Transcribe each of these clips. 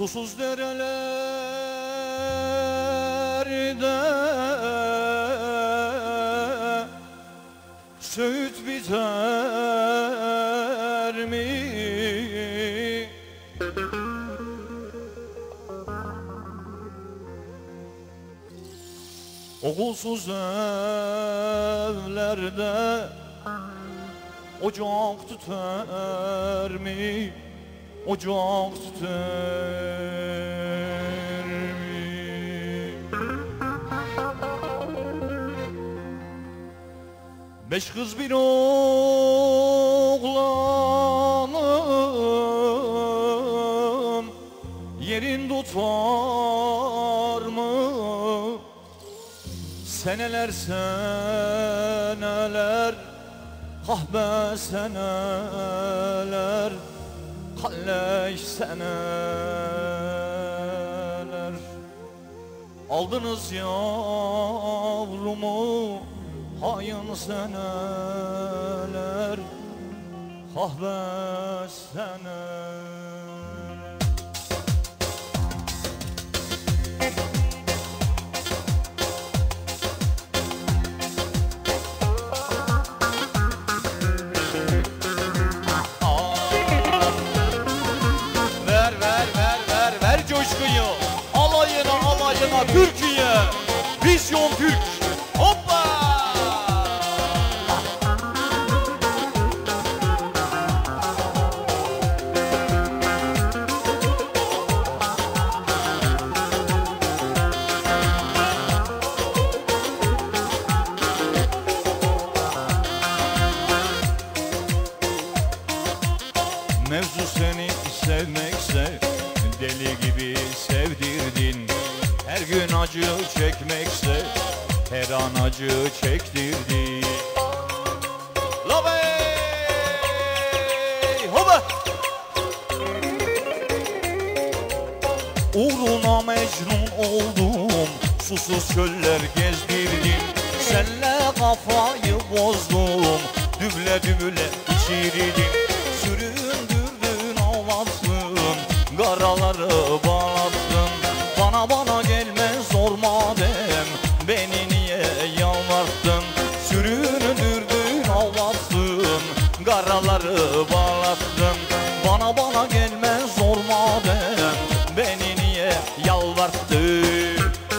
Susuz derelerde söğüt biter mi? Okulsuz evlerde ocak tüter mi? Ocak tüter mi? 5 kız bir oğlanım yerin tutar mı? Seneler seneler, kahve seneler, kalleş seneler. Aldınız yavrumu hain seneler, kahve seneler. Coşkuyu alayına alayına Türkiye Vizyon Türk. Hoppa! Mevzu seni sevmekse deli gibi sevdirdin. Her gün acı çekmekse her an acı çektirdin. La bey hoba! Uğruna mecnun oldum, susuz çöller gezdirdim. Senle kafayı bozdum, düble düble içirdim. Süründürdün ağlattın, karaları bağlattın. Bana gelmez zor madem, beni niye yalvarttın? Süründürdün ağlattın, karaları bağlattın. Bana gelmez zor madem, beni niye yalvarttın?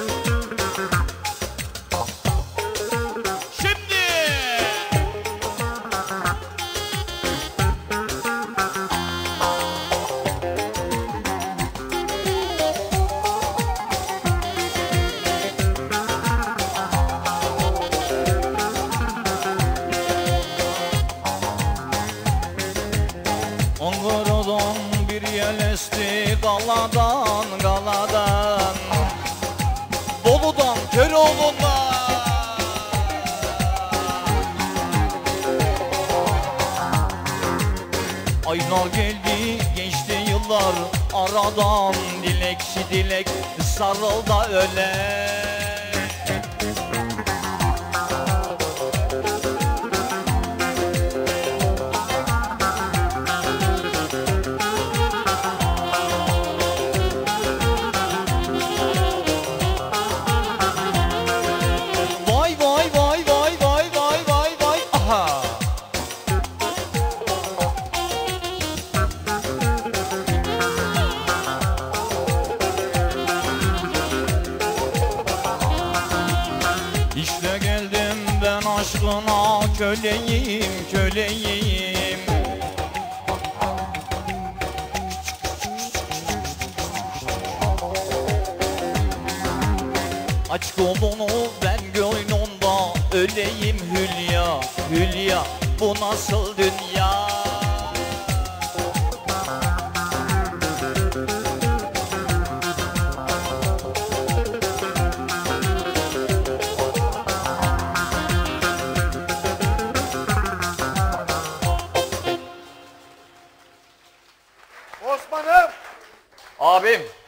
Ankara'dan bir yel esti Galadan, Galadan, Bolu'dan, Köroğlu'ndan. Aylar geldi, geçti yıllar aradan. Dilekçi dilek sarıl da öle. İşte geldim ben aşkına köleyim, köleyim. Aç kolunu ben gönlümda öleyim Hülya, Hülya. Bu nasıl dünya? Osman'ım! Abim!